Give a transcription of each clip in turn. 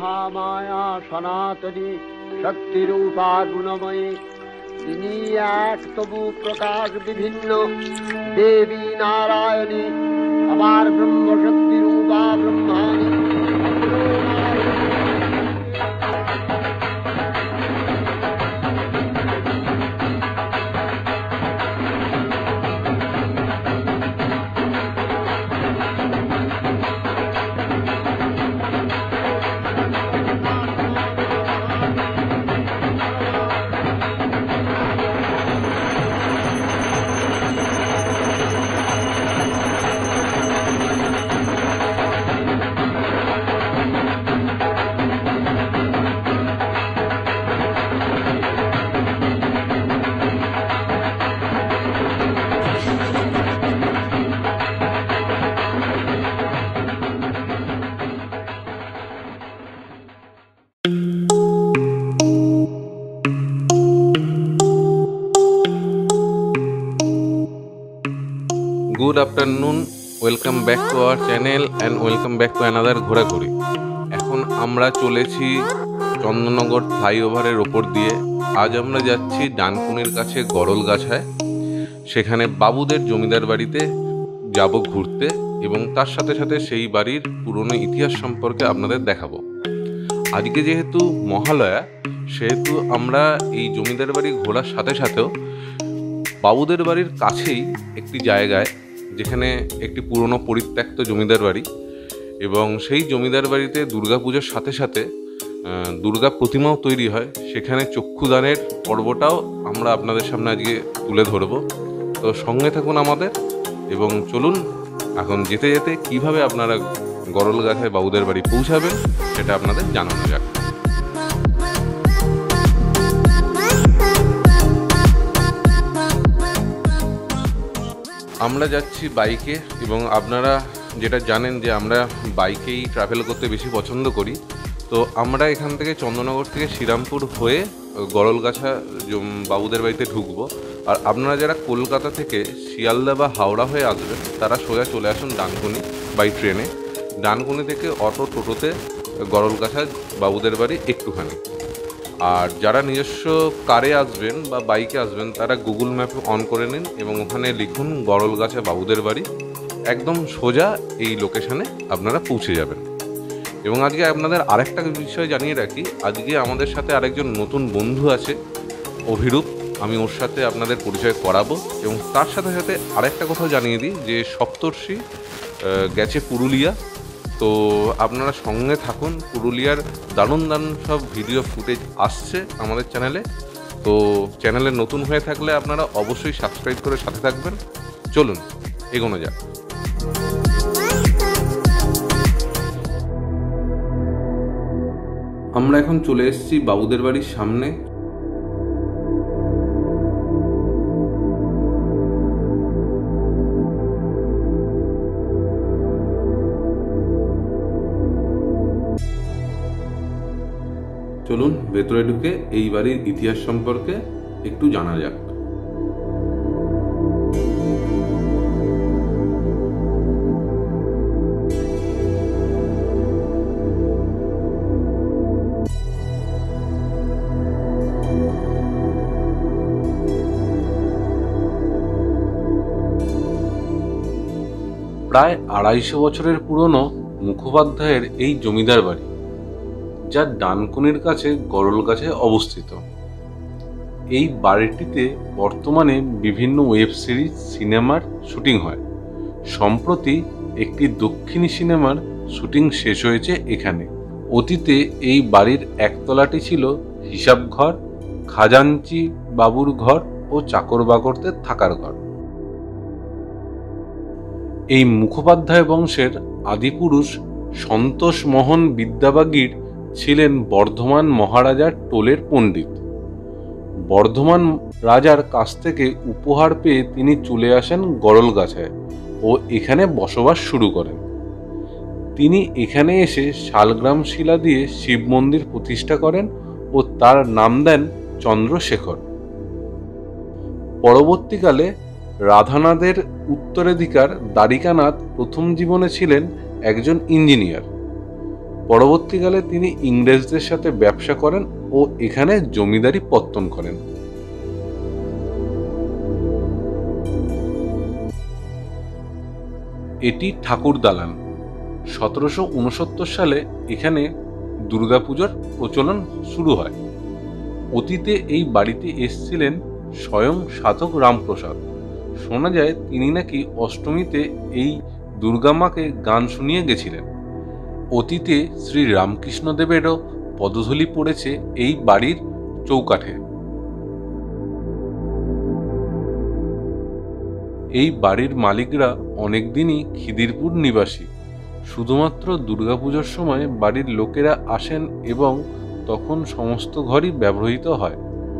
महामाया सनातनी शक्ति रूपा गुणमयी তিনি এক তবু প্রকাশ বিভিন্ন দেবী নারায়ণী আবার ব্রহ্মশক্তি রূপা Brahmani. Good afternoon, welcome back to our channel and welcome back to another ঘোরাঘুরি। এখন আমরা চলেছি চন্দননগর ফ্লাইওভারের ওপর দিয়ে। আজ আমরা যাচ্ছি ডানকুনির কাছে গরলগাছায়, সেখানে বাবুদের জমিদার বাড়িতে যাব ঘুরতে এবং তার সাথে সাথে সেই বাড়ির পুরনো ইতিহাস সম্পর্কে আপনাদের দেখাবো। আজকে যেহেতু মহালয়া, সেহেতু আমরা এই জমিদার বাড়ি ঘোরার সাথে সাথেও বাবুদের বাড়ির কাছেই একটি জায়গায়, যেখানে একটি পুরনো পরিত্যক্ত জমিদার বাড়ি, এবং সেই জমিদার বাড়িতে দুর্গাপূজার সাথে সাথে দুর্গা প্রতিমাও তৈরি হয়, সেখানে চক্ষুদানের পর্বটাও আমরা আপনাদের সামনে আজকে তুলে ধরব। তো সঙ্গে থাকুন আমাদের, এবং চলুন এখন যেতে যেতে কিভাবে আপনারা গরলগাছায় বাবুদের বাড়ি পৌঁছাবেন সেটা আপনাদের জানানো যাক। আমরা যাচ্ছি বাইকে, এবং আপনারা যেটা জানেন যে আমরা বাইকেই ট্রাভেল করতে বেশি পছন্দ করি। তো আমরা এখান থেকে চন্দননগর থেকে শ্রীরামপুর হয়ে গরলগাছা বাবুদের বাড়িতে ঢুকবো। আর আপনারা যারা কলকাতা থেকে শিয়ালদা বা হাওড়া হয়ে আসবেন, তারা সোজা চলে আসুন ডানকুনি বাই ট্রেনে। ডানকুনি থেকে অটো টোটোতে গরলগাছা বাবুদের বাড়ি একটুখানি। আর যারা নিজস্ব কারে আসবেন বা বাইকে আসবেন, তারা গুগল ম্যাপে অন করে নিন এবং ওখানে লিখুন গরলগাছা বাবুদের বাড়ি। একদম সোজা এই লোকেশানে আপনারা পৌঁছে যাবেন। এবং আজকে আপনাদের আরেকটা বিষয় জানিয়ে রাখি, আজকে আমাদের সাথে আরেকজন নতুন বন্ধু আছে, অভিরূপ। আমি ওর সাথে আপনাদের পরিচয় করাবো। এবং তার সাথে সাথে আরেকটা কথা জানিয়ে দিই যে সপ্তর্ষি গেছে পুরুলিয়া। তো আপনারা সঙ্গে থাকুন, পুরুলিয়ার দারুণ দারুণ সব ভিডিও ফুটেজ আসছে আমাদের চ্যানেলে। তো চ্যানেলে নতুন হয়ে থাকলে আপনারা অবশ্যই সাবস্ক্রাইব করে সাথে থাকবেন। চলুন এগোনো যাক। আমরা এখন চলে এসেছি বাবুদের বাড়ির সামনে। চলুন ভেতরে ঢুকে এই বাড়ির ইতিহাস সম্পর্কে একটু জানা যাক। প্রায় 250 বছরের পুরনো মুখোপাধ্যায়ের এই জমিদার বাড়ি, যা ডানকুনির কাছে গরলগাছায় অবস্থিত। এই বাড়িটিতে বর্তমানে বিভিন্ন ওয়েব সিরিজ, সিনেমার শুটিং হয়। সম্প্রতি একটি দক্ষিণী সিনেমার শুটিং শেষ হয়েছে এখানে। অতীতে এই বাড়ির একতলাটি ছিল হিসাব ঘর, খাজাঞ্চি বাবুর ঘর ও চাকর বাকরদের থাকার ঘর। এই মুখোপাধ্যায় বংশের আদিপুরুষ সন্তোষ মোহন বিদ্যাবাগীর ছিলেন বর্ধমান মহারাজার টোলের পণ্ডিত। বর্ধমান রাজার কাছ থেকে উপহার পেয়ে তিনি চলে আসেন গরলগাছায় ও এখানে বসবাস শুরু করেন। তিনি এখানে এসে শালগ্রাম শিলা দিয়ে শিব মন্দির প্রতিষ্ঠা করেন ও তার নাম দেন চন্দ্রশেখর। পরবর্তীকালে রাধানাথের উত্তরাধিকার দ্বারিকানাথ প্রথম জীবনে ছিলেন একজন ইঞ্জিনিয়ার। পরবর্তীকালে তিনি ইংরেজদের সাথে ব্যবসা করেন ও এখানে জমিদারি পত্তন করেন। এটি ঠাকুর দালান। 1769 সালে এখানে দুর্গাপুজোর প্রচলন শুরু হয়। অতীতে এই বাড়িতে এসেছিলেন স্বয়ং সাধক রামপ্রসাদ। শোনা যায় তিনি নাকি অষ্টমীতে এই দুর্গা মাকে গান শুনিয়ে গেছিলেন। অতীতে শ্রী রামকৃষ্ণদেবেরও পদধূলি পড়েছে এই বাড়ির চৌকাঠে। এই বাড়ির মালিকরা অনেকদিনই খিদিরপুর নিবাসী। শুধুমাত্র দুর্গাপুজোর সময় বাড়ির লোকেরা আসেন এবং তখন সমস্ত ঘরই ব্যবহৃত হয়।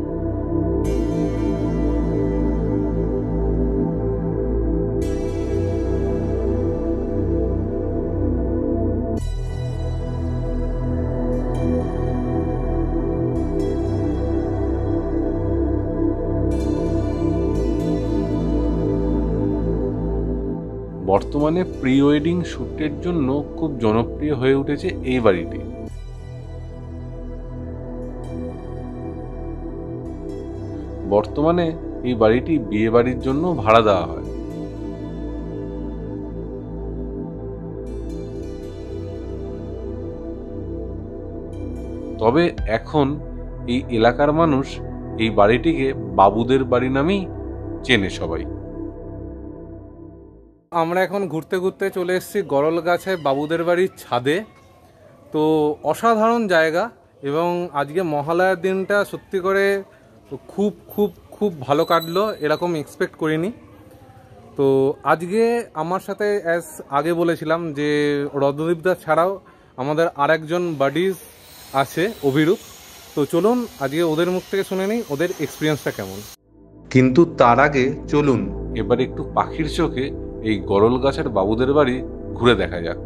বর্তমানে প্রি ওয়েডিং শ্যুটের জন্য খুব জনপ্রিয় হয়ে উঠেছে এই বাড়িটি। বর্তমানে এই বাড়িটি বিয়ে বাড়ির জন্য ভাড়া দেওয়া হয়। তবে এখন এই এলাকার মানুষ এই বাড়িটিকে বাবুদের বাড়ি নামেই চেনে সবাই। আমরা এখন ঘুরতে ঘুরতে চলে এসেছি গরলগাছে বাবুদের বাড়ির ছাদে। তো অসাধারণ জায়গা, এবং আজকে মহালয়ার দিনটা সত্যি করে খুব খুব খুব ভালো কাটলো, এরকম এক্সপেক্ট করিনি। তো আজকে আমার সাথে অ্যাজ আগে বলেছিলাম যে রত্নদীপদা ছাড়াও আমাদের আরেকজন বাডিজ আছে, অভিরূপ। তো চলুন আজকে ওদের মুখ থেকে শুনে নিই ওদের এক্সপিরিয়েন্সটা কেমন। কিন্তু তার আগে চলুন এবার একটু পাখির চোখে এই গরলগাছের বাবুদের বাড়ি ঘুরে দেখা যাক।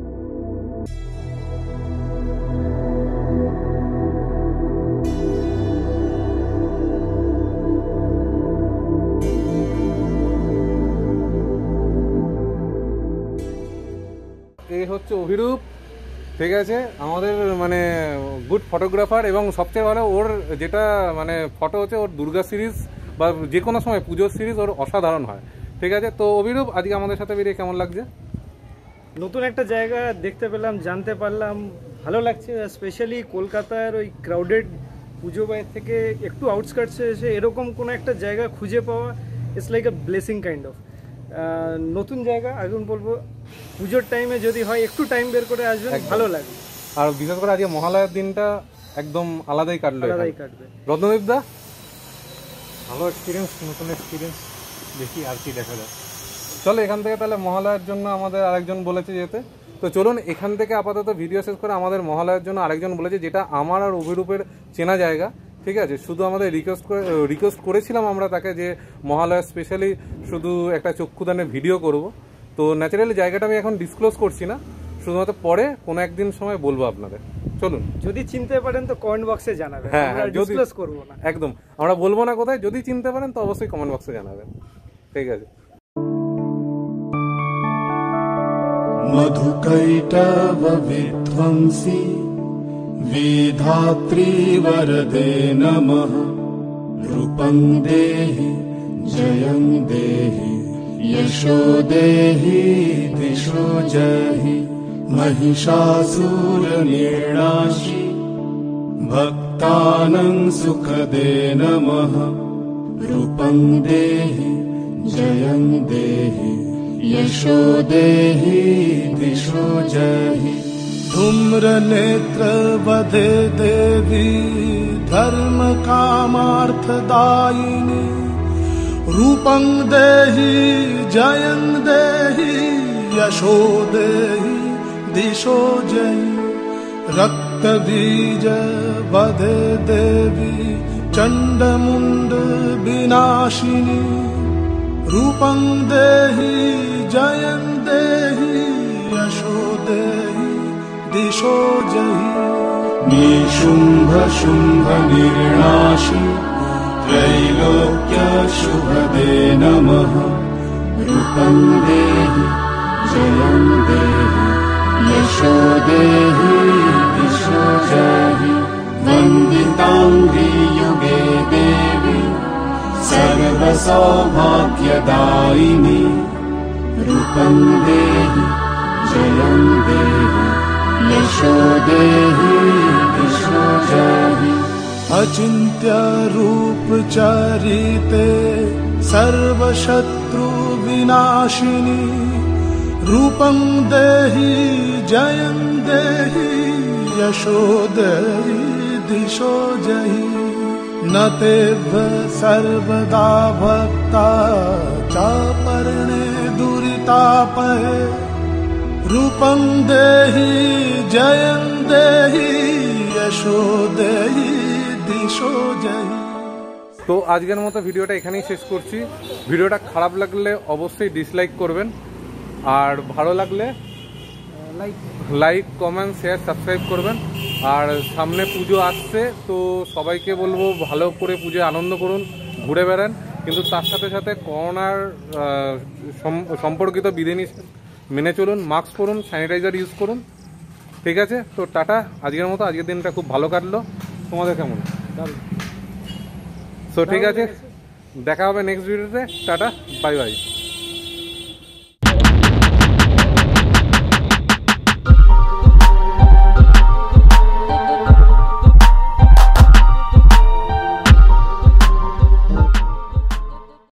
এই হচ্ছে অভিরূপ, ঠিক আছে, আমাদের মানে গুড ফটোগ্রাফার, এবং সবচেয়ে ভালো ওর যেটা মানে ফটো হচ্ছে ওর দুর্গা সিরিজ বা যে কোনো সময় পুজোর সিরিজ ওর অসাধারণ হয়। ঠিক আছে, তো অভিরূপ আজকে আমাদের সাথে বেরিয়ে কেমন লাগছে? নতুন একটা জায়গা দেখতে পেলাম, জানতে পারলাম, ভালো লাগছে। স্পেশালি কলকাতার ওই ক্রাউডেড পুজো বাড়ি থেকে একটু আউটস্কার্টসে এসে এরকম কোনো একটা জায়গা খুঁজে পাওয়া it's like a blessing kind of. নতুন জায়গা, এখন বলবো পুজোর টাইমে যদি হয় একটু টাইম বের করে আসবেন, ভালো লাগবে। আর বিশেষ করে আজকে মহালয়ার দিনটা একদম আলাদাই কাটবে। রত্নদীপদা? ভালো এক্সপিরিয়েন্স, নতুন এক্সপিরিয়েন্স, দেখি আর কি দেখা যায়। চলো এখান থেকে তাহলে মহালয়ার জন্য আমাদের আরেকজন বলেছে যেতে, তো চলুন এখান থেকে আপাতত ভিডিও শেষ করে আমাদের মহালয়ার জন্য আরেকজন বলেছে, যেটা আমার আর অভিরূপের চেনা জায়গা। ঠিক আছে, শুধু আমাদের রিকোয়েস্ট করেছিলাম আমরা তাকে যে মহালয়া স্পেশালি শুধু একটা চক্ষুদানের ভিডিও করব। তো ন্যাচারালি জায়গাটা আমি এখন ডিসক্লোজ করছি না, শুধুমাত্র পরে কোনো একদিন সময় বলবো আপনাদের। চলুন, যদি চিনতে পারেন তো কমেন্ট বক্সে জানাবেন। হ্যাঁ, ডিসক্লোজ করব না, একদম আমরা বলবো না কোথায়। যদি চিনতে পারেন তো অবশ্যই কমেন্ট বক্সে জানাবেন। ঠিক আছে। मधुकैटव विध्वंसी विधात्री वरदे नमः। रूपं देहि जयं देहि यशो देहि दिशो जहि। महिषासुरनिर्णाशि भक्तानां सुखदे नमः। रूपं देहि जयं देहि यशो देहि दिशो जहि। धूम्रनेत्र वधे देवी धर्म कामार्थदायिनी। रूपं देहि जयं देहि यशो देहि दिशो जहि। रक्तबीज वधे देवी चण्डमुण्ड विनाशिनी। रूपं देहि जयं देहि यशो देहि दिशो जहि। निशुम्भ शुम्भ निर्णाशि त्रैलोक्य शुभदे नमः। रूपं देहि जयं देहि यशो देहि दिशो जहि वन्दिताङ्घ्रि युगे देवी सर्वसौभाग्यदायिनी रूपं देहि जयं देहि यशो देहि दिशो जहि अचिन्त्य रूप चरिते सर्वशत्रु विनाशिनी रूपं देहि जयं देहि यशो देहि दिशो जहि न तेभ्य सर्वदा भक्ता चापर्णे दुरितापहे रूपं देहि जयं देहि यशो देहि दिशो जहि। তো আজকের মতো ভিডিওটা এখানেই শেষ করছি। ভিডিওটা খারাপ লাগলে অবশ্যই ডিসলাইক করবেন, আর ভালো লাগলে লাইক কমেন্ট শেয়ার সাবস্ক্রাইব করবেন। আর সামনে পুজো আসছে, তো সবাইকে বলবো ভালো করে পুজোয় আনন্দ করুন, ঘুরে বেড়ান, কিন্তু তার সাথে সাথে করোনার সম্পর্কিত বিধিনিষেধ মেনে চলুন, মাস্ক পরুন, স্যানিটাইজার ইউজ করুন। ঠিক আছে, তো টাটা। আজকের মতো আজকের দিনটা খুব ভালো কাটলো। তোমাদের কেমন? সো ঠিক আছে, দেখা হবে নেক্সট ভিডিওতে। টাটা, বাই বাই।